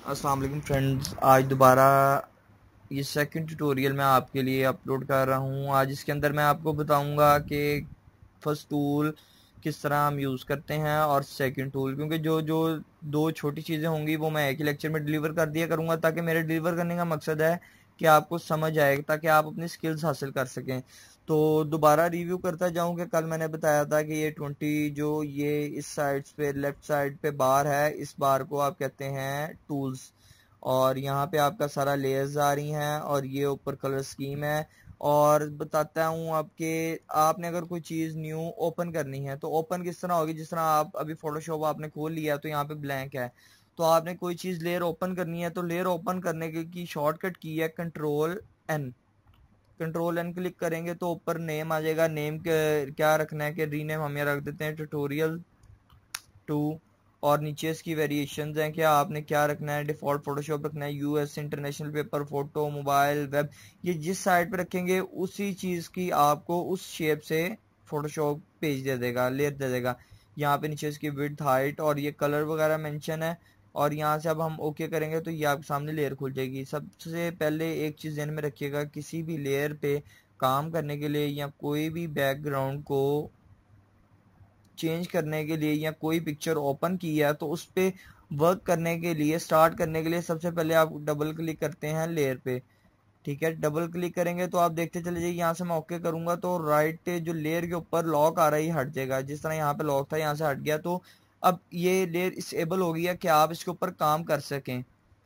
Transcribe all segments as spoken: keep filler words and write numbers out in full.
अस्सलाम वालेकुम फ्रेंड्स, आज दोबारा ये सेकंड ट्यूटोरियल मैं आपके लिए अपलोड कर रहा हूँ। आज इसके अंदर मैं आपको बताऊँगा कि फर्स्ट टूल किस तरह हम यूज़ करते हैं और सेकंड टूल, क्योंकि जो जो दो छोटी चीज़ें होंगी वो मैं एक ही लेक्चर में डिलीवर कर दिया करूँगा, ताकि मेरे डिलीवर करने का मकसद है कि आपको समझ आए, ताकि आप अपनी स्किल्स हासिल कर सकें। तो दोबारा रिव्यू करता जाऊं कि कल मैंने बताया था कि ये ट्वेंटी जो ये इस साइड पे लेफ्ट साइड पे बार है, इस बार को आप कहते हैं टूल्स, और यहाँ पे आपका सारा लेयर्स आ रही हैं और ये ऊपर कलर स्कीम है। और बताता हूँ आपके आपने अगर कोई चीज़ न्यू ओपन करनी है तो ओपन किस तरह होगी। जिस तरह आप अभी फोटोशॉप आपने खोल लिया तो यहाँ पे ब्लैंक है, तो आपने कोई चीज़ लेयर ओपन करनी है तो लेयर ओपन करने की, की शॉर्टकट की है control N. Control N click करेंगे तो ऊपर नेम आ जाएगा। नेम क्या रखना है कि रीनेम हम यहाँ रख देते हैं ट्यूटोरियल टू, और नीचे इसकी वेरिएशंस हैं कि आपने क्या रखना है। डिफॉल्ट फोटोशॉप रखना है, US, international, paper, photo, mobile, web. ये जिस साइट पे रखेंगे उसी चीज़ की आपको उस शेप से फोटोशॉप पेज दे देगा, लेयर दे देगा। यहाँ पे नीचे इसकी विड्थ, हाइट और ये कलर वगैरह मेंशन है। और यहाँ से अब हम ओके करेंगे तो ये आपके सामने लेयर खुल जाएगी। सबसे पहले एक चीज़ ध्यान में रखिएगा, किसी भी लेयर पे काम करने के लिए या कोई भी बैकग्राउंड को चेंज करने के लिए या कोई पिक्चर ओपन की है तो उस पर वर्क करने के लिए, स्टार्ट करने के लिए सबसे पहले आप डबल क्लिक करते हैं लेयर पे। ठीक है, डबल क्लिक करेंगे तो आप देखते चले जाइए। यहाँ से मैं ओके करूंगा तो राइट जो लेयर के ऊपर लॉक आ रहा है हट जाएगा। जिस तरह यहाँ पे लॉक था यहाँ से हट गया, तो अब ये लेयर डिसेबल हो गई है कि आप इसके ऊपर काम कर सकें।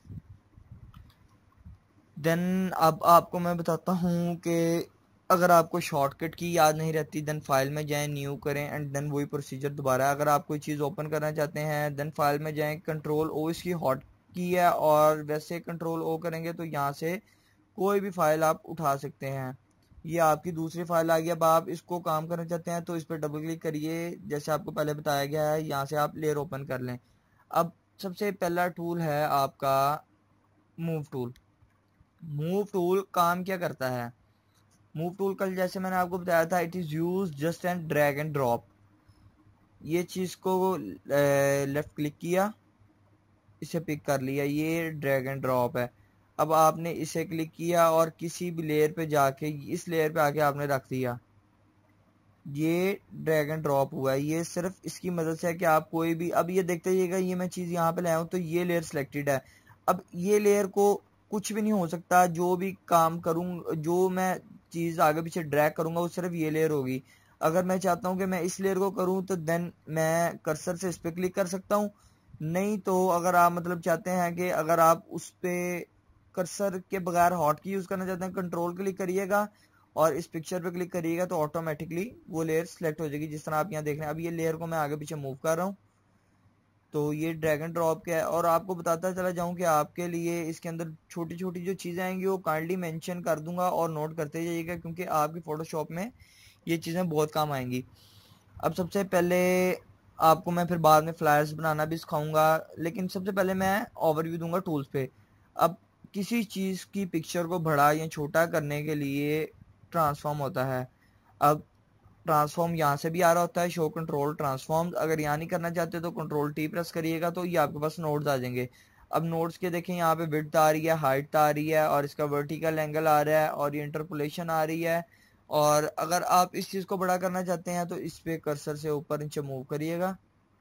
देन अब आपको मैं बताता हूँ कि अगर आपको शॉर्टकट की याद नहीं रहती, देन फाइल में जाएं, न्यू करें एंड देन वही प्रोसीजर दोबारा। अगर आप कोई चीज़ ओपन करना चाहते हैं देन फाइल में जाएं, कंट्रोल ओ इसकी हॉट की है, और वैसे कंट्रोल ओ करेंगे तो यहाँ से कोई भी फाइल आप उठा सकते हैं। ये आपकी दूसरी फाइल आ गई। अब आप इसको काम करना चाहते हैं तो इस पर डबल क्लिक करिए, जैसे आपको पहले बताया गया है। यहाँ से आप लेयर ओपन कर लें। अब सबसे पहला टूल है आपका मूव टूल। मूव टूल काम क्या करता है? मूव टूल कल जैसे मैंने आपको बताया था, it is use just and drag and drop. ये चीज़ को लेफ्ट क्लिक किया, इसे पिक कर लिया, ये ड्रैग एंड ड्रॉप है। अब आपने इसे क्लिक किया और किसी भी लेयर पे जाके इस लेयर पे आके आपने रख दिया, ये ड्रैग एंड ड्रॉप हुआ है। ये सिर्फ इसकी मदद से है कि आप कोई भी, अब ये देखते जाइएगा, ये मैं चीज़ यहाँ पे लाया हूँ तो ये लेयर सिलेक्टेड है। अब ये लेयर को कुछ भी नहीं हो सकता, जो भी काम करूँ, जो मैं चीज़ आगे पीछे ड्रैग करूँगा वो सिर्फ ये लेयर होगी। अगर मैं चाहता हूँ कि मैं इस लेयर को करूँ तो देन मैं कर्सर से इस पर क्लिक कर सकता हूँ। नहीं तो अगर आप मतलब चाहते हैं कि अगर आप उस पर कर्सर के बगैर हॉट की यूज़ करना चाहते हैं, कंट्रोल क्लिक करिएगा और इस पिक्चर पे क्लिक करिएगा तो ऑटोमेटिकली वो लेयर सेलेक्ट हो जाएगी, जिस तरह आप यहाँ देख रहे हैं। अब ये लेयर को मैं आगे पीछे मूव कर रहा हूँ तो ये ड्रैग एंड ड्रॉप क्या है। और आपको बताता चला जाऊँ कि आपके लिए इसके अंदर छोटी छोटी जो चीज़ें आएंगी वो काइंडली मेंशन कर दूंगा और नोट करते जाइएगा, क्योंकि आपकी फोटोशॉप में ये चीज़ें बहुत काम आएंगी। अब सबसे पहले आपको मैं फिर बाद में फ्लायर्स बनाना भी सिखाऊंगा, लेकिन सबसे पहले मैं ओवरव्यू दूंगा टूल्स पे। अब किसी चीज़ की पिक्चर को बड़ा या छोटा करने के लिए ट्रांसफॉर्म होता है। अब ट्रांसफॉर्म यहाँ से भी आ रहा होता है, शो कंट्रोल ट्रांसफॉर्म। अगर यहाँ नहीं करना चाहते तो कंट्रोल टी प्रेस करिएगा तो ये आपके पास नोड्स आ जाएंगे। अब नोड्स के देखें, यहाँ पे विड्थ आ रही है, हाइट आ रही है और इसका वर्टिकल एंगल आ रहा है और ये इंटरपोलेशन आ रही है। और अगर आप इस चीज़ को बड़ा करना चाहते हैं तो इस पे कर्सर से ऊपर नीचे मूव करिएगा।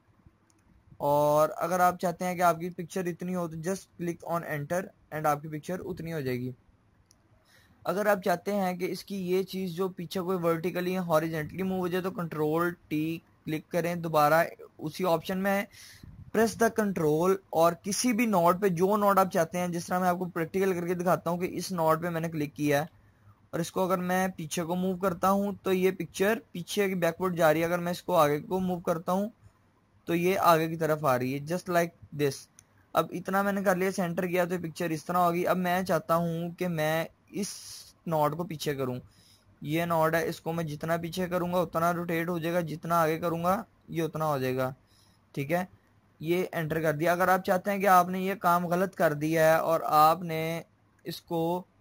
और अगर आप चाहते हैं कि आपकी पिक्चर इतनी हो तो just click on enter and आपकी पिक्चर उतनी हो जाएगी। अगर आप चाहते हैं कि इसकी ये चीज़ जो पीछे कोई वर्टिकली या हॉरिजेंटली मूव हो जाए तो कंट्रोल टी क्लिक करें दोबारा, उसी ऑप्शन में प्रेस द कंट्रोल और किसी भी नोड पे जो नोड आप चाहते हैं, जिस तरह मैं आपको प्रैक्टिकल करके दिखाता हूँ कि इस नोड पे मैंने क्लिक किया है और इसको अगर मैं पीछे को मूव करता हूँ तो ये पिक्चर पीछे की बैकवर्ड जा रही है। अगर मैं इसको आगे को मूव करता हूँ तो ये आगे की तरफ आ रही है, जस्ट लाइक दिस। अब इतना मैंने कर लिया, सेंटर किया तो पिक्चर इस तरह होगी। अब मैं चाहता हूँ कि मैं इस नॉड को पीछे करूँ। ये नॉड है, इसको मैं जितना पीछे करूँगा उतना रोटेट हो जाएगा, जितना आगे करूँगा ये उतना हो जाएगा। ठीक है, ये एंटर कर दिया। अगर आप चाहते हैं कि आपने ये काम गलत कर दिया है और आपने इसको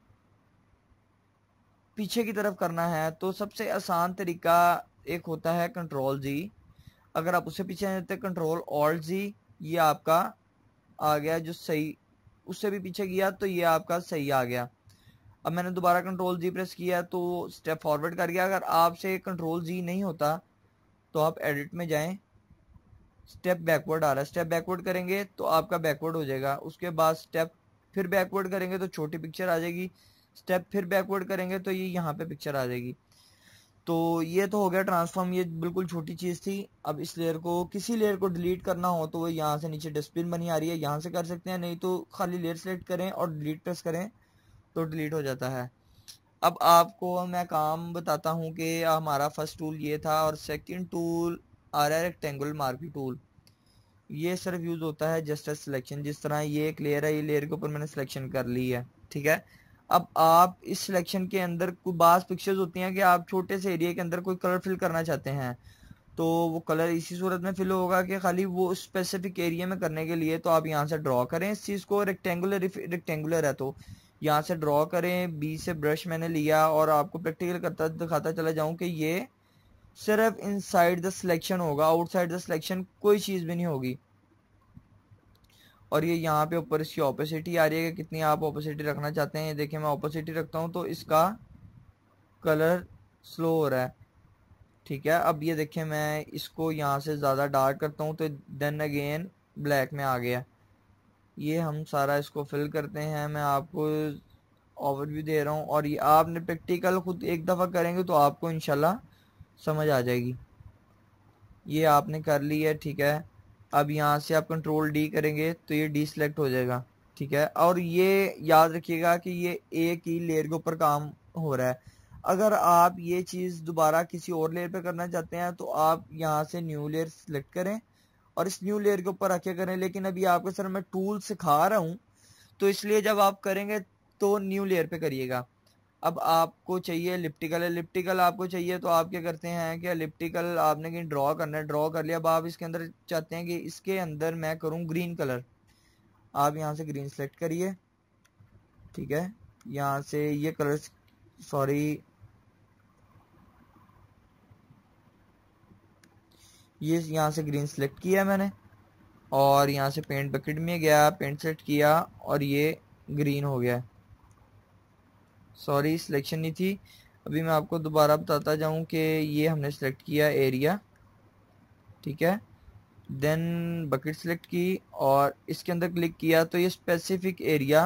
पीछे की तरफ करना है तो सबसे आसान तरीका एक होता है कंट्रोल जी। अगर आप उससे पीछे जाते हैं कंट्रोल ऑल्ट जी, ये आपका आ गया जो सही उससे भी पीछे किया तो ये आपका सही आ गया। अब मैंने दोबारा कंट्रोल जी प्रेस किया तो स्टेप फॉरवर्ड कर गया। अगर आपसे कंट्रोल जी नहीं होता तो आप एडिट में जाएं, स्टेप बैकवर्ड आ रहा है, स्टेप बैकवर्ड करेंगे तो आपका बैकवर्ड हो जाएगा। उसके बाद स्टेप फिर बैकवर्ड करेंगे तो छोटी पिक्चर आ जाएगी, स्टेप फिर बैकवर्ड करेंगे तो ये यहाँ पे पिक्चर आ जाएगी। तो ये तो हो गया ट्रांसफॉर्म, ये बिल्कुल छोटी चीज़ थी। अब इस लेयर को, किसी लेयर को डिलीट करना हो तो वो यहाँ से नीचे डस्टबिन बनी आ रही है, यहाँ से कर सकते हैं, नहीं तो खाली लेयर सेलेक्ट करें और डिलीट प्रेस करें तो डिलीट हो जाता है। अब आपको मैं काम बताता हूँ कि हमारा फर्स्ट टूल ये था और सेकंड टूल आ रहा है रेक्टेंगुलर मार्की टूल। ये सिर्फ यूज़ होता है जस्ट एज सिलेक्शन। जिस तरह ये एक लेयर है, ये लेयर के ऊपर मैंने सिलेक्शन कर ली है, ठीक है। अब आप इस सिलेक्शन के अंदर कोई बास पिक्चर्स होती हैं कि आप छोटे से एरिया के अंदर कोई कलर फिल करना चाहते हैं, तो वो कलर इसी सूरत में फिल होगा कि खाली वो स्पेसिफिक एरिया में करने के लिए तो आप यहाँ से ड्रॉ करें इस चीज़ को। रेक्टेंगुलर रेक्टेंगुलर है तो यहाँ से ड्रॉ करें, बी से ब्रश मैंने लिया और आपको प्रैक्टिकल करता दिखाता चला जाऊँ कि ये सिर्फ इनसाइड द सिलेक्शन होगा, आउटसाइड द सिलेक्शन कोई चीज़ भी नहीं होगी। और ये यहाँ पे ऊपर इसकी ऑपोसिटी आ रही है कि कितनी आप ऑपोसिटी रखना चाहते हैं। देखिए मैं ऑपोसिटी रखता हूँ तो इसका कलर स्लो हो रहा है, ठीक है। अब ये देखिए मैं इसको यहाँ से ज़्यादा डार्क करता हूँ तो देन अगेन ब्लैक में आ गया। ये हम सारा इसको फिल करते हैं, मैं आपको ओवरव्यू दे रहा हूँ और ये आपने प्रैक्टिकल खुद एक दफ़ा करेंगे तो आपको इंशाल्लाह समझ आ जाएगी। ये आपने कर ली है, ठीक है। अब यहाँ से आप कंट्रोल डी करेंगे तो ये डी सिलेक्ट हो जाएगा, ठीक है। और ये याद रखिएगा कि ये एक ही लेयर के ऊपर काम हो रहा है। अगर आप ये चीज़ दोबारा किसी और लेयर पे करना चाहते हैं तो आप यहाँ से न्यू लेयर सिलेक्ट करें और इस न्यू लेयर के ऊपर रखे करें। लेकिन अभी आपको सर मैं टूल सिखा रहा हूँ तो इसलिए जब आप करेंगे तो न्यू लेयर पे करिएगा। अब आपको चाहिए एलिप्टिकल, एलिप्टिकल आपको चाहिए तो आप क्या करते हैं कि एलिप्टिकल आपने कहीं ड्रॉ करना है, ड्रॉ कर लिया। अब आप इसके अंदर चाहते हैं कि इसके अंदर मैं करूं ग्रीन कलर, आप यहां से ग्रीन सेलेक्ट करिए, ठीक है। यहां से ये कलर, सॉरी ये यहां से ग्रीन सेलेक्ट किया मैंने और यहां से पेंट बकेट में गया, पेंट सेलेक्ट किया और ये ग्रीन हो गया। सॉरी सिलेक्शन नहीं थी। अभी मैं आपको दोबारा बताता जाऊं कि ये हमने सेलेक्ट किया एरिया, ठीक है। देन बकेट सेलेक्ट की और इसके अंदर क्लिक किया तो ये स्पेसिफिक एरिया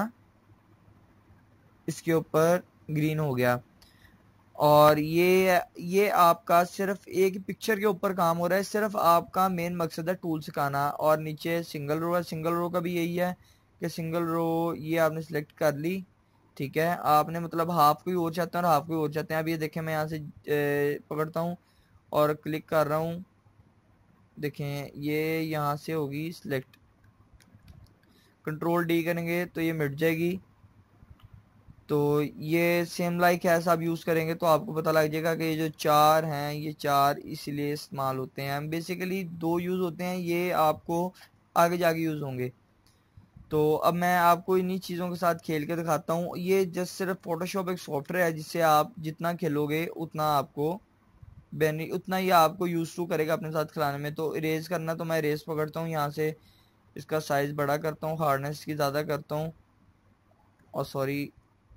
इसके ऊपर ग्रीन हो गया। और ये ये आपका सिर्फ एक पिक्चर के ऊपर काम हो रहा है, सिर्फ आपका मेन मकसद है टूल सिखाना। और नीचे सिंगल रो है, सिंगल रो का भी यही है कि सिंगल रो ये आपने सेलेक्ट कर ली, ठीक है। आपने मतलब हाफ कोई और चाहते हैं और हाफ कोई और चाहते हैं। अब ये देखें मैं यहाँ से ए, पकड़ता हूँ और क्लिक कर रहा हूँ, देखें ये यहाँ से होगी सिलेक्ट, कंट्रोल डी करेंगे तो ये मिट जाएगी। तो ये सेम लाइक है, ऐसा आप यूज़ करेंगे तो आपको पता लग जाएगा कि ये जो चार हैं ये चार इसलिए इस्तेमाल होते हैं। बेसिकली दो यूज़ होते हैं, ये आपको आगे जाके यूज़ होंगे। तो अब मैं आपको इन्हीं चीज़ों के साथ खेल के दिखाता हूँ। ये जस्ट सिर्फ फोटोशॉप एक सॉफ्टवेयर है जिससे आप जितना खेलोगे उतना आपको बेनी उतना ही आपको यूज़ टू करेगा अपने साथ खिलाने में। तो इरेज करना तो मैं इरेज पकड़ता हूँ, यहाँ से इसका साइज़ बड़ा करता हूँ, हार्डनेस की ज़्यादा करता हूँ और सॉरी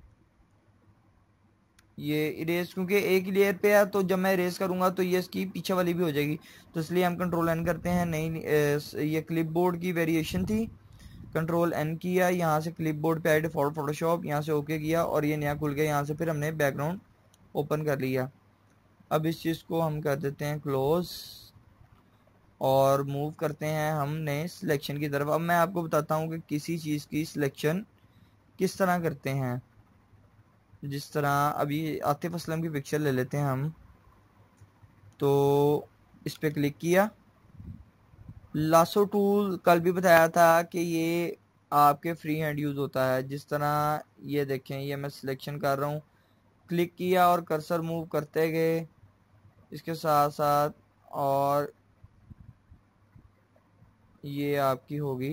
ये इरेज क्योंकि एक ही लेयर पे है तो जब मैं इरेज करूँगा तो ये इसकी पीछे वाली भी हो जाएगी। तो इसलिए हम कंट्रोल एन करते हैं। नहीं ये क्लिपबोर्ड की वेरिएशन थी, कंट्रोल एन किया, यहाँ से क्लिपबोर्ड पे आई डिफॉल्ट फोटोशॉप, यहाँ से ओके किया और ये नया खुल गया। यहाँ से फिर हमने बैकग्राउंड ओपन कर लिया। अब इस चीज़ को हम कर देते हैं क्लोज और मूव करते हैं हमने सिलेक्शन की तरफ। अब मैं आपको बताता हूँ कि किसी चीज़ की सिलेक्शन किस तरह करते हैं। जिस तरह अभी आतिफ असलम की पिक्चर ले लेते हैं हम, तो इस पर क्लिक किया। लासो टूल कल भी बताया था कि ये आपके फ्री हैंड यूज़ होता है। जिस तरह ये देखें, ये मैं सिलेक्शन कर रहा हूँ, क्लिक किया और कर्सर मूव करते गए इसके साथ साथ और ये आपकी होगी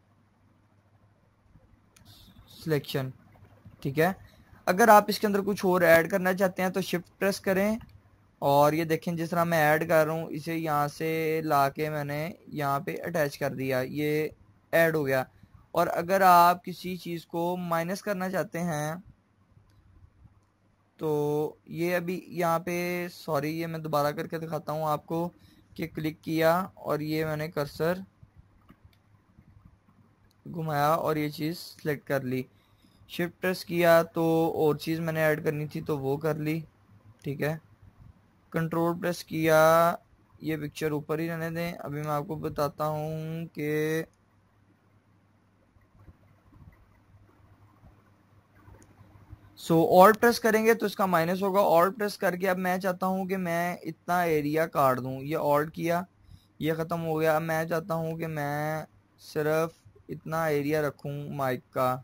सिलेक्शन, ठीक है। अगर आप इसके अंदर कुछ और ऐड करना चाहते हैं तो शिफ्ट प्रेस करें और ये देखें जिस तरह मैं ऐड कर रहा हूँ इसे यहाँ से ला के मैंने यहाँ पे अटैच कर दिया, ये ऐड हो गया। और अगर आप किसी चीज़ को माइनस करना चाहते हैं तो ये अभी यहाँ पे, सॉरी ये मैं दोबारा करके दिखाता हूँ आपको कि क्लिक किया और ये मैंने कर्सर घुमाया और ये चीज़ सेलेक्ट कर ली। शिफ्ट प्रेस किया तो और चीज़ मैंने ऐड करनी थी तो वो कर ली, ठीक है। कंट्रोल प्रेस किया, ये पिक्चर ऊपर ही रहने दें। अभी मैं आपको बताता हूँ कि सो ऑल्ट प्रेस करेंगे तो इसका माइनस होगा। ऑल्ट प्रेस करके अब मैं चाहता हूँ कि मैं इतना एरिया काट दूँ, ये ऑल्ट किया, ये ख़त्म हो गया। अब मैं चाहता हूँ कि मैं सिर्फ इतना एरिया रखूँ माइक का,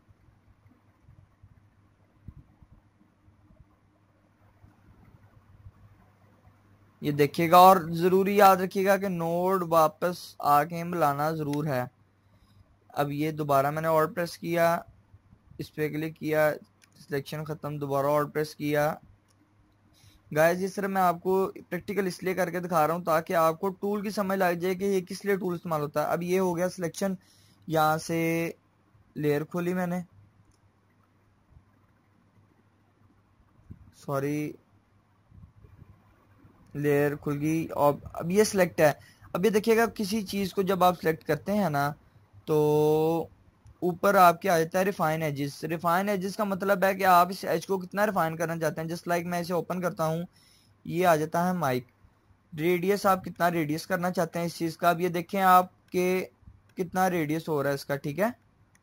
ये देखिएगा। और ज़रूरी याद रखिएगा कि नोड वापस आके मिलाना ज़रूर है। अब ये दोबारा मैंने ऑल्ट प्रेस किया, इस पर क्लिक किया, सिलेक्शन ख़त्म, दोबारा ऑल्ट प्रेस किया। गाइस इस तरह मैं आपको प्रैक्टिकल इसलिए करके दिखा रहा हूँ ताकि आपको टूल की समझ लग जाए कि ये किस लिए टूल इस्तेमाल होता है। अब ये हो गया सिलेक्शन, यहाँ से लेयर खोली मैंने, सॉरी लेयर खुल गई और अब ये सिलेक्ट है। अब ये देखिएगा किसी चीज़ को जब आप सिलेक्ट करते हैं ना तो ऊपर आपके आ जाता है रिफाइन एजेस। रिफाइन एजेस का मतलब है कि आप इस एज को कितना रिफाइन करना चाहते हैं। जस्ट लाइक मैं इसे ओपन करता हूँ, ये आ जाता है माइक। रेडियस आप कितना रेडियस करना चाहते हैं इस चीज़ का, अब ये देखें आप के कितना रेडियस हो रहा है इसका, ठीक है।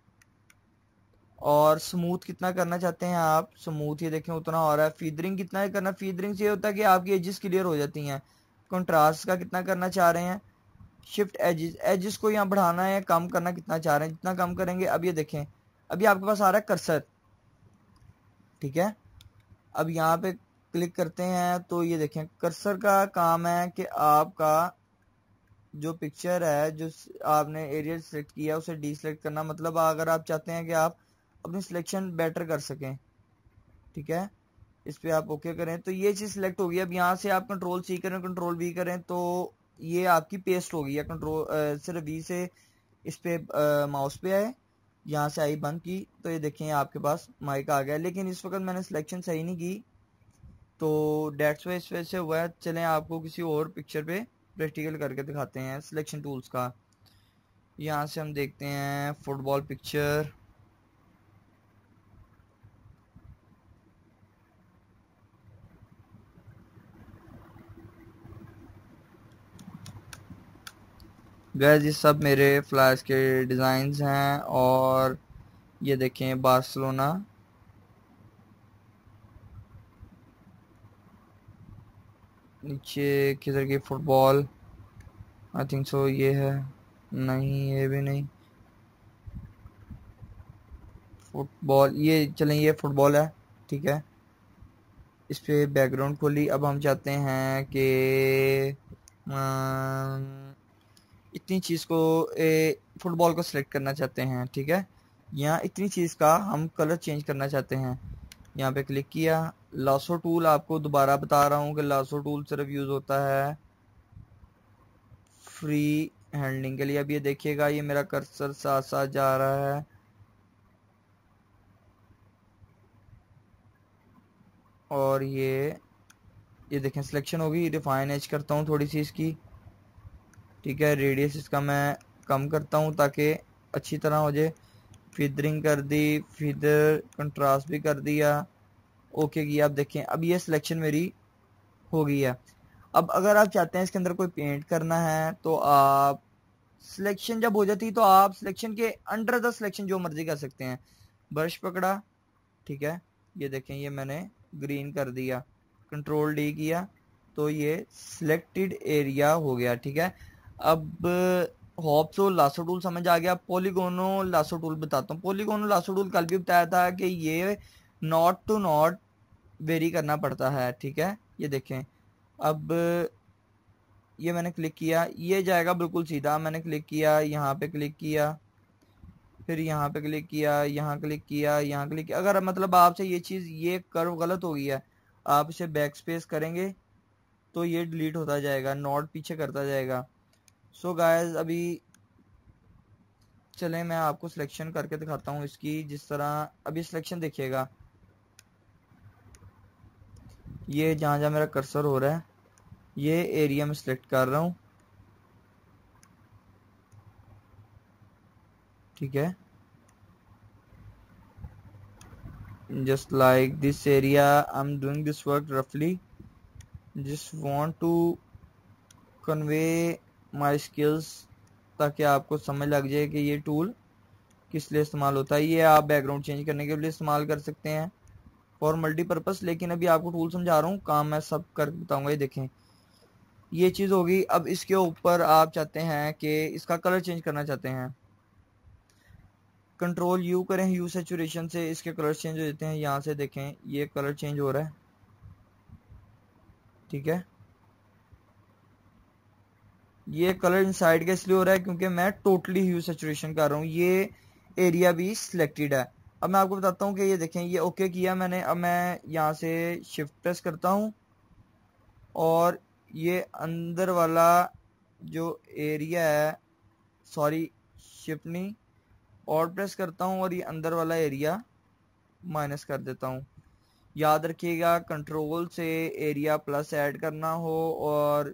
और स्मूथ कितना करना चाहते हैं आप, स्मूथ ये देखें उतना हो रहा है। फीदरिंग कितना करना, फीदरिंग से ये होता है कि आपकी एजेस क्लियर हो जाती हैं। कंट्रास्ट का कितना करना चाह रहे हैं, शिफ्ट एजेस, एजेस को यहाँ बढ़ाना है कम करना कितना चाह रहे हैं, जितना कम करेंगे। अब ये देखें अभी आपके पास आ रहा है कर्सर, ठीक है। अब यहाँ पे क्लिक करते हैं तो ये देखें कर्सर का काम है कि आपका जो पिक्चर है, जो आपने एरिया सेलेक्ट किया उसे डी सेलेक्ट करना। मतलब अगर आप चाहते हैं कि आप अपनी सिलेक्शन बेटर कर सकें, ठीक है, इस पे आप ओके करें तो ये चीज़ सिलेक्ट होगी। अब यहाँ से आप कंट्रोल सी करें, कंट्रोल वी करें तो ये आपकी पेस्ट होगी, या कंट्रोल सिर्फ वी से इस पे माउस पे आए, यहाँ से आई बंद की तो ये देखें आपके पास माइक आ गया। लेकिन इस वक्त मैंने सिलेक्शन सही नहीं की तो डेट्स वे इस वजह से हुआ है। चलें आपको किसी और पिक्चर पे प्रैक्टिकल करके दिखाते हैं सिलेक्शन टूल्स का। यहाँ से हम देखते हैं फुटबॉल पिक्चर, गैस ये सब मेरे फ्लैश के डिज़ाइंस हैं। और ये देखें बार्सिलोना, नीचे किधर की फुटबॉल, आई थिंक सो ये है, नहीं ये भी नहीं फुटबॉल, ये चलें ये फुटबॉल है, ठीक है। इस पे बैकग्राउंड खोली। अब हम चाहते हैं कि इतनी चीज़ को ए, फुटबॉल को सिलेक्ट करना चाहते हैं, ठीक है। यहाँ इतनी चीज़ का हम कलर चेंज करना चाहते हैं, यहाँ पे क्लिक किया। लासो टूल आपको दोबारा बता रहा हूँ कि लासो टूल सिर्फ यूज़ होता है फ्री हैंडलिंग के लिए। अब ये देखिएगा ये मेरा कर्सर साथ साथ जा रहा है और ये ये देखें सिलेक्शन होगी। रिफाइन एज करता हूँ थोड़ी सी इसकी, ठीक है। रेडियस इसका मैं कम करता हूँ ताकि अच्छी तरह हो जाए। फीदरिंग कर दी, फीदर कंट्रास्ट भी कर दिया, ओके किया। अब देखें अब ये सिलेक्शन मेरी हो गई है। अब अगर आप चाहते हैं इसके अंदर कोई पेंट करना है तो आप सिलेक्शन जब हो जाती है तो आप सिलेक्शन के अंडर द सिलेक्शन जो मर्जी कर सकते हैं। ब्रश पकड़ा, ठीक है, ये देखें ये मैंने ग्रीन कर दिया, कंट्रोल डी किया तो ये सिलेक्टेड एरिया हो गया, ठीक है। अब होप्स और लासो टूल समझ आ गया। पॉलीगोनो लासो टूल बताता हूँ। पॉलीगोनो लासो टूल कल भी बताया था कि ये नॉट टू नॉट वेरी करना पड़ता है, ठीक है। ये देखें अब ये मैंने क्लिक किया, ये जाएगा बिल्कुल सीधा। मैंने क्लिक किया, यहाँ पे क्लिक किया, फिर यहाँ पे क्लिक किया, यहाँ क्लिक किया, यहाँ क्लिक किया। अगर मतलब आपसे ये चीज़ ये कर्व गलत हो गई है, आप इसे बैक स्पेस करेंगे तो ये डिलीट होता जाएगा, नॉट पीछे करता जाएगा। सो so गाइस अभी चलें मैं आपको सिलेक्शन करके दिखाता हूँ इसकी। जिस तरह अभी सिलेक्शन देखिएगा, ये जहाँ जहाँ मेरा कर्सर हो रहा है ये एरिया में सिलेक्ट कर रहा हूँ, ठीक है। just like this area I'm doing this work roughly, just want to convey my skills ताकि आपको समझ लग जाए कि ये टूल किस लिए इस्तेमाल होता है। ये आप बैकग्राउंड चेंज करने के लिए इस्तेमाल कर सकते हैं फॉर मल्टीपर्पज़, लेकिन अभी आपको टूल समझा रहा हूँ, काम मैं सब कर बताऊंगा। ये देखें ये चीज़ होगी। अब इसके ऊपर आप चाहते हैं कि इसका कलर चेंज करना चाहते हैं, कंट्रोल यू करें, यू सैचुरेशन से इसके कलर चेंज हो जाते हैं। यहाँ से देखें ये कलर चेंज हो रहा है, ठीक है। ये कलर इनसाइड का इसलिए हो रहा है क्योंकि मैं टोटली ह्यू सैचुरेशन कर रहा हूँ। ये एरिया भी सिलेक्टेड है। अब मैं आपको बताता हूँ कि ये देखें ये ओके किया मैंने। अब मैं यहाँ से शिफ्ट प्रेस करता हूँ और ये अंदर वाला जो एरिया है, सॉरी शिफ्ट नहीं, और प्रेस करता हूँ और ये अंदर वाला एरिया माइनस कर देता हूँ। याद रखिएगा कंट्रोल से एरिया प्लस ऐड करना हो और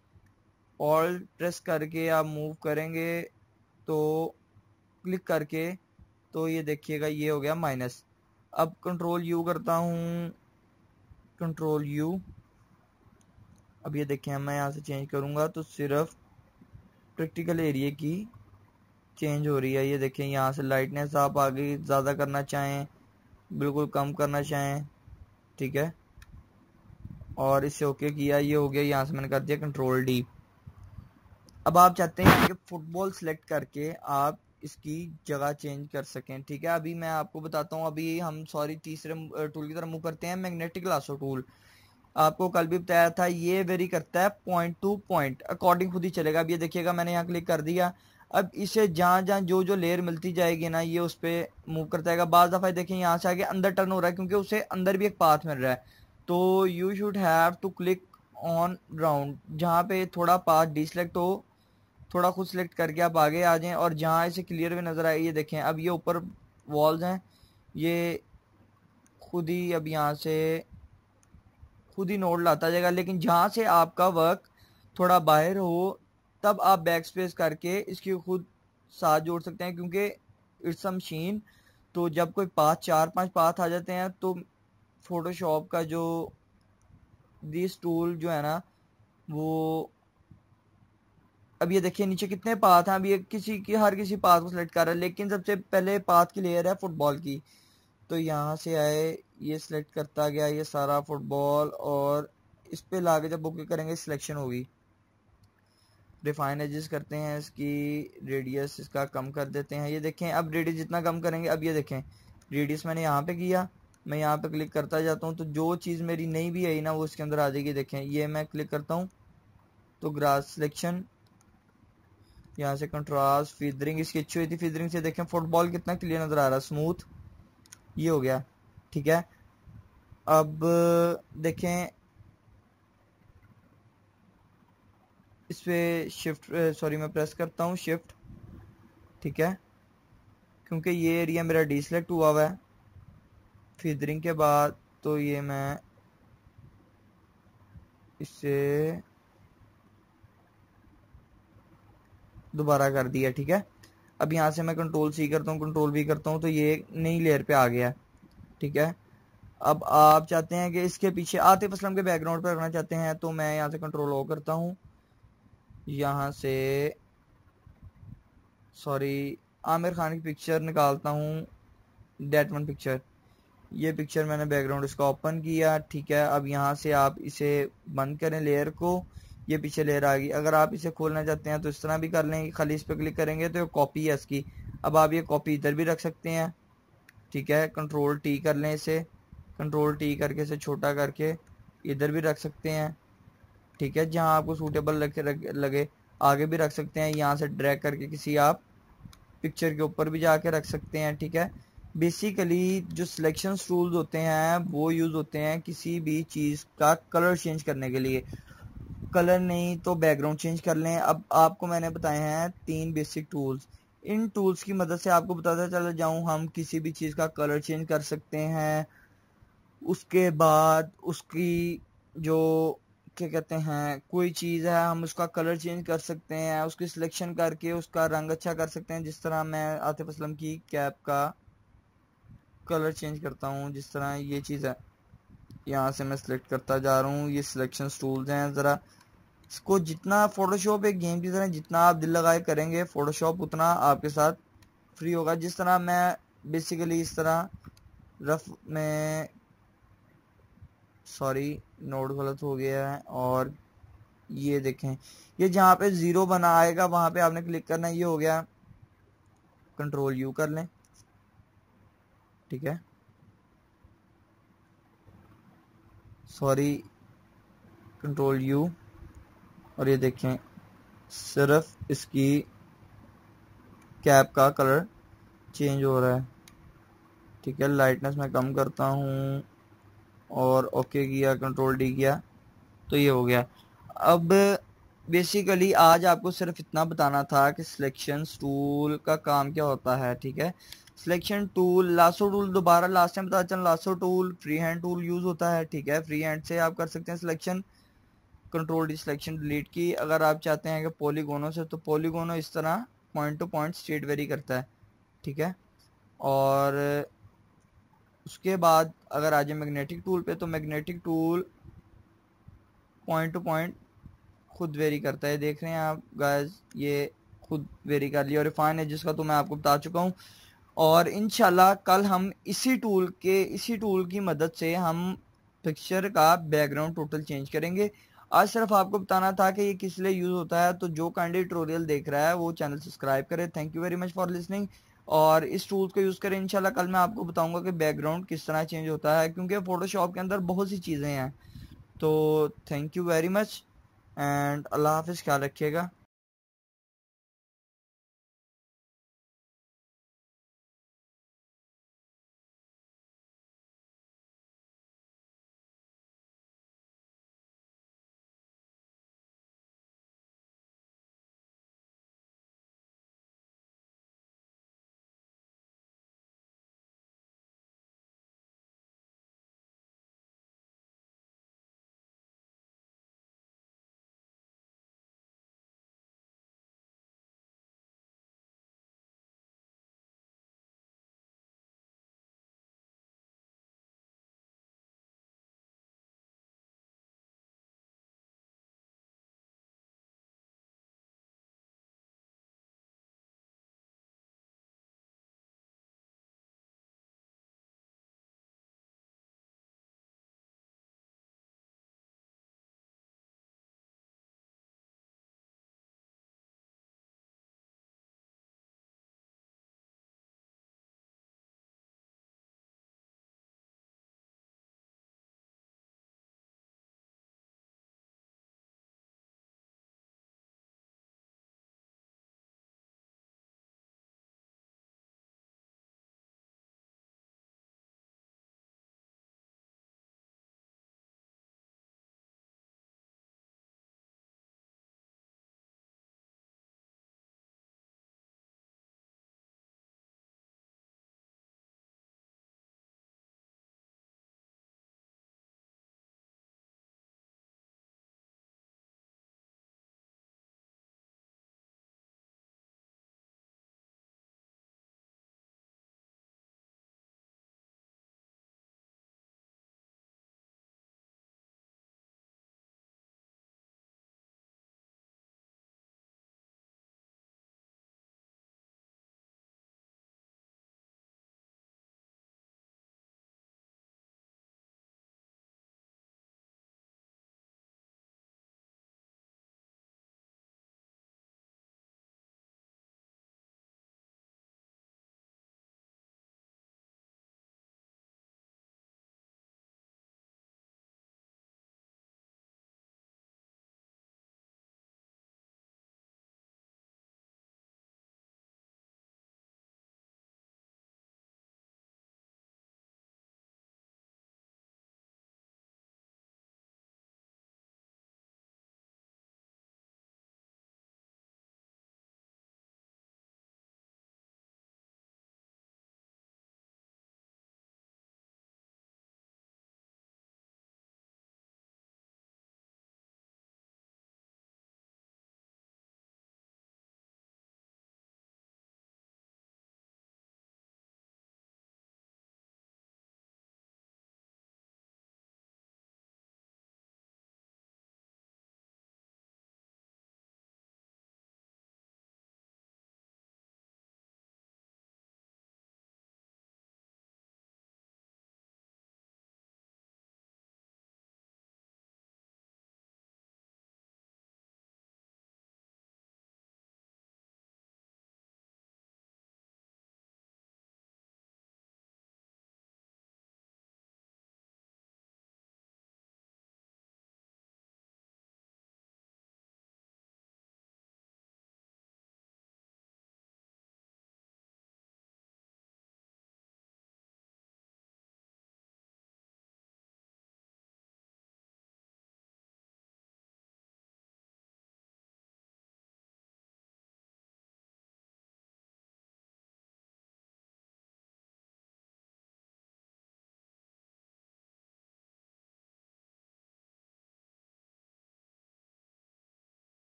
ऑल प्रेस करके आप मूव करेंगे तो क्लिक करके, तो ये देखिएगा ये हो गया माइनस। अब कंट्रोल यू करता हूँ, कंट्रोल यू। अब ये देखें मैं यहाँ से चेंज करूँगा तो सिर्फ प्रैक्टिकल एरिया की चेंज हो रही है। ये देखें यहाँ से लाइटनेस आप आगे ज़्यादा करना चाहें, बिल्कुल कम करना चाहें, ठीक है। और इससे ओके किया, ये हो गया। यहाँ से मैंने कर दिया कंट्रोल डी। अब आप चाहते हैं कि फुटबॉल सेलेक्ट करके आप इसकी जगह चेंज कर सकें, ठीक है। अभी मैं आपको बताता हूँ। अभी हम सॉरी तीसरे टूल की तरफ मूव करते हैं, मैग्नेटिक लासो टूल। आपको कल भी बताया था ये वेरी करता है पॉइंट टू पॉइंट, अकॉर्डिंग खुद ही चलेगा। अब ये देखिएगा मैंने यहाँ क्लिक कर दिया। अब इसे जहाँ जहाँ जो जो लेयर मिलती जाएगी ना ये उस पर मूव करता है। बाज़ दफ़ा देखें यहाँ से आगे अंदर टर्न हो रहा है क्योंकि उसे अंदर भी एक पाथ मिल रहा है। तो you should have to click on round, जहाँ पे थोड़ा पाथ डिसलेक्ट हो थोड़ा खुद सेलेक्ट करके आप आगे आ जाएं और जहाँ इसे क्लियर भी नज़र आए। ये देखें अब ये ऊपर वॉल्स हैं, ये खुद ही अब यहाँ से खुद ही नोट लाता जाएगा। लेकिन जहाँ से आपका वर्क थोड़ा बाहर हो तब आप बैक स्पेस करके इसकी खुद साथ जोड़ सकते हैं क्योंकि इट्स अ मशीन। तो जब कोई पाथ चार पांच पाथ आ जाते हैं तो फोटोशॉप का जो दिस टूल जो है ना वो, अब ये देखिए नीचे कितने पाथ हैं। अब ये किसी की हर किसी पाथ को सिलेक्ट कर रहा है, लेकिन सबसे पहले पाथ की लेयर है फुटबॉल की। तो यहाँ से आए ये सिलेक्ट करता गया ये सारा फुटबॉल, और इस पे लाके जब ओके करेंगे सिलेक्शन होगी। रिफाइन एजेस करते हैं, इसकी रेडियस इसका कम कर देते हैं। ये देखें अब रेडियस जितना कम करेंगे, अब ये देखें रेडियस मैंने यहाँ पे किया, मैं यहाँ पे क्लिक करता जाता हूँ तो जो चीज़ मेरी नहीं भी आई ना वो इसके अंदर आ जाएगी। देखें ये मैं क्लिक करता हूँ तो ग्रास सिलेक्शन, यहाँ से कंट्रास्ट, फीदरिंग इसकी अच्छी हुई थी। फीदरिंग से देखें फुटबॉल कितना क्लियर नजर आ रहा है, स्मूथ ये हो गया, ठीक है। अब देखें इस पे शिफ्ट, सॉरी मैं प्रेस करता हूँ शिफ्ट, ठीक है, क्योंकि ये एरिया मेरा डिसलेक्ट हुआ हुआ है फीदरिंग के बाद। तो ये मैं इससे दोबारा कर दिया, ठीक है। अब यहाँ से मैं कंट्रोल सी करता हूँ, कंट्रोल वी करता हूँ तो ये नई लेयर पे आ गया, ठीक है। अब आप चाहते हैं कि इसके पीछे आतिफ असलम के बैकग्राउंड पे रखना चाहते हैं तो मैं यहाँ से कंट्रोल ओ करता हूँ, यहाँ से सॉरी आमिर खान की पिक्चर निकालता हूँ, डेट वन पिक्चर। ये पिक्चर मैंने बैकग्राउंड इसका ओपन किया, ठीक है। अब यहाँ से आप इसे बंद करें लेयर को, ये पीछे लेयर आ गई। अगर आप इसे खोलना चाहते हैं तो इस तरह भी कर लें, खाली इस पर क्लिक करेंगे तो कॉपी है इसकी। अब आप ये कॉपी इधर भी रख सकते हैं, ठीक है। कंट्रोल टी कर लें इसे, कंट्रोल टी करके इसे छोटा करके इधर भी रख सकते हैं, ठीक है। जहाँ आपको सूटेबल लगे लगे आगे भी रख सकते हैं। यहाँ से ड्रैग करके किसी आप पिक्चर के ऊपर भी जाके रख सकते हैं, ठीक है। बेसिकली जो सिलेक्शन टूल्स होते हैं वो यूज़ होते हैं किसी भी चीज़ का कलर चेंज करने के लिए। कलर नहीं तो बैकग्राउंड चेंज कर लें। अब आपको मैंने बताए हैं तीन बेसिक टूल्स, इन टूल्स की मदद से आपको बताता चला जाऊं, हम किसी भी चीज़ का कलर चेंज कर सकते हैं। उसके बाद उसकी जो क्या कहते हैं, कोई चीज़ है हम उसका कलर चेंज कर सकते हैं, उसकी सिलेक्शन करके उसका रंग अच्छा कर सकते हैं। जिस तरह मैं आतिफ असलम की कैप का कलर चेंज करता हूँ, जिस तरह ये चीज़ है, यहाँ से मैं सिलेक्ट करता जा रहा हूँ। ये सिलेक्शन टूल्स हैं, ज़रा इसको जितना फोटोशॉप एक गेम की तरह जितना आप दिल लगाए करेंगे, फोटोशॉप उतना आपके साथ फ्री होगा। जिस तरह मैं बेसिकली इस तरह रफ में, सॉरी नोड गलत हो गया है, और ये देखें, ये जहाँ पे ज़ीरो बना आएगा वहाँ पे आपने क्लिक करना है। ये हो गया, कंट्रोल यू कर लें, ठीक है, सॉरी कंट्रोल यू, और ये देखें सिर्फ इसकी कैप का कलर चेंज हो रहा है, ठीक है। लाइटनेस मैं कम करता हूँ और ओके किया, कंट्रोल डी किया, तो ये हो गया। अब बेसिकली आज आपको सिर्फ इतना बताना था कि सिलेक्शन टूल का काम क्या होता है, ठीक है। सिलेक्शन टूल, लासो टूल दोबारा लास्ट टाइम पता चला, lasso tool free hand tool use होता है, ठीक है। फ्री हैंड से आप कर सकते हैं selection, control D selection delete की। अगर आप चाहते हैं कि पॉलीगोनों से, तो पॉलीगोनों इस तरह point to point state vary करता है, ठीक है। और उसके बाद अगर आ जाए मैग्नेटिक टूल पे, तो magnetic tool point to point खुद वेरी करता है, देख रहे हैं आप गाइस, ये खुद वेरी कर लिया। और रिफाइन एजेस का तो मैं आपको बता चुका हूँ। और इंशाल्लाह कल हम इसी टूल के इसी टूल की मदद से हम पिक्चर का बैकग्राउंड टोटल चेंज करेंगे। आज सिर्फ आपको बताना था कि ये किस लिए यूज़ होता है, तो जो कैंडी ट्यूटोरियल देख रहा है वो चैनल सब्सक्राइब करे। Thank you very much for listening, और इस टूल को यूज़ करें। इंशाल्लाह कल मैं आपको बताऊंगा कि बैकग्राउंड किस तरह चेंज होता है, क्योंकि फोटोशॉप के अंदर बहुत सी चीज़ें हैं। तो thank you very much and अल्लाह हाफिज़, ख्याल रखिएगा।